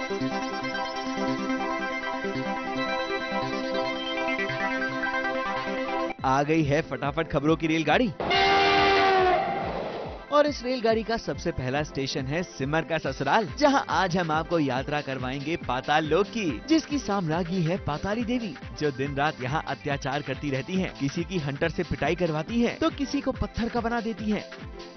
आ गई है फटाफट खबरों की रेलगाड़ी। और इस रेलगाड़ी का सबसे पहला स्टेशन है सिमर का ससुराल, जहां आज हम आपको यात्रा करवाएंगे पाताल लोक की, जिसकी साम्राज्ञी है पाताली देवी, जो दिन रात यहाँ अत्याचार करती रहती हैं। किसी की हंटर से पिटाई करवाती हैं, तो किसी को पत्थर का बना देती हैं।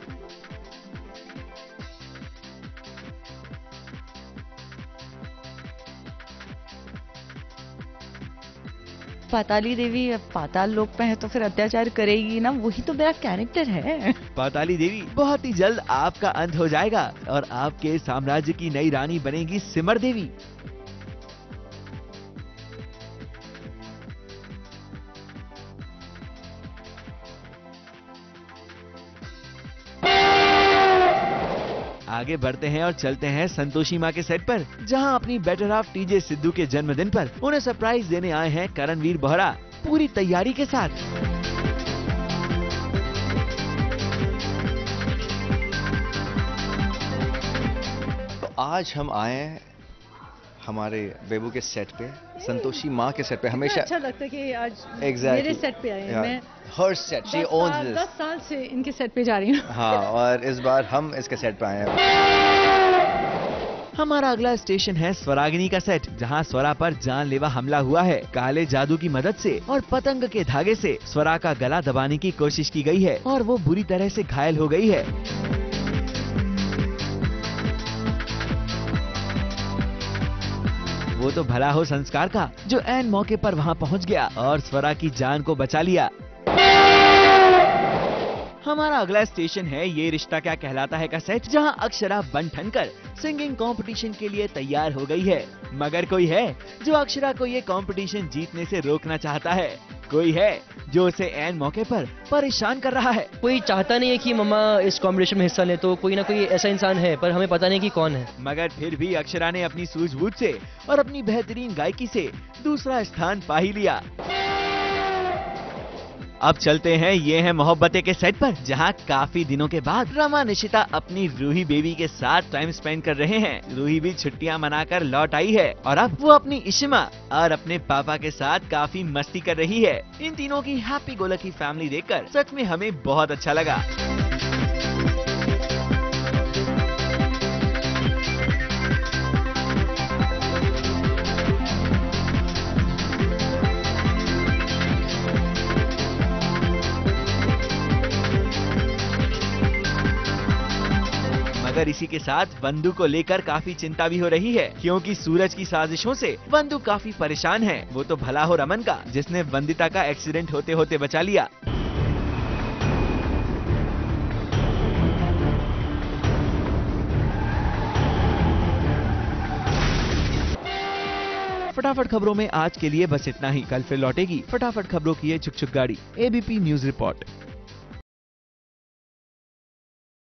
पाताली देवी अब पाताल लोक में है तो फिर अत्याचार करेगी ना, वही तो मेरा कैरेक्टर है। पाताली देवी बहुत ही जल्द आपका अंत हो जाएगा और आपके साम्राज्य की नई रानी बनेगी सिमर देवी। आगे बढ़ते हैं और चलते हैं संतोषी माँ के सेट पर, जहां अपनी बेटर हाफ टीजे सिद्धू के जन्मदिन पर उन्हें सरप्राइज देने आए हैं करणवीर बोहरा पूरी तैयारी के साथ। तो आज हम आए हैं हमारे बेबू के सेट पे, संतोषी माँ के सेट पे। हमेशा अच्छा लगता है कि आज Exactly. मेरे सेट पे आए हैं। मैं हर सेट शी ओन्स दिस। 10 साल से इनके सेट पे जा रही हूँ। हाँ, और इस बार हम इसके सेट पे आए हैं। हमारा अगला स्टेशन है स्वरागिनी का सेट, जहां स्वरा पर जानलेवा हमला हुआ है। काले जादू की मदद से और पतंग के धागे से स्वरा का गला दबाने की कोशिश की गई है और वो बुरी तरह से घायल हो गई है। वो तो भला हो संस्कार का, जो ऐन मौके पर वहां पहुंच गया और स्वरा की जान को बचा लिया। हमारा अगला स्टेशन है ये रिश्ता क्या कहलाता है का सेट, जहां अक्षरा बन ठनकर सिंगिंग कंपटीशन के लिए तैयार हो गई है। मगर कोई है जो अक्षरा को ये कंपटीशन जीतने से रोकना चाहता है। कोई है जो उसे ऐन मौके पर परेशान कर रहा है। कोई चाहता नहीं है कि मम्मा इस कंपटीशन में हिस्सा ले, तो कोई ना कोई ऐसा इंसान है, पर हमें पता नहीं कि कौन है। मगर फिर भी अक्षरा ने अपनी सूझबूझ से और अपनी बेहतरीन गायकी से दूसरा स्थान पा ही लिया। अब चलते हैं ये है मोहब्बतें के सेट पर, जहां काफी दिनों के बाद रमा निशिता अपनी रूही बेबी के साथ टाइम स्पेंड कर रहे हैं। रूही भी छुट्टियां मनाकर लौट आई है और अब वो अपनी इशिमा और अपने पापा के साथ काफी मस्ती कर रही है। इन तीनों की हैप्पी गो लकी फैमिली देखकर सच में हमें बहुत अच्छा लगा। मगर इसी के साथ वंदू को लेकर काफी चिंता भी हो रही है, क्योंकि सूरज की साजिशों से वंदू काफी परेशान है। वो तो भला हो रमन का, जिसने वंदिता का एक्सीडेंट होते होते बचा लिया। फटाफट खबरों में आज के लिए बस इतना ही। कल फिर लौटेगी फटाफट खबरों की ये छुक छुक गाड़ी। ABP news report.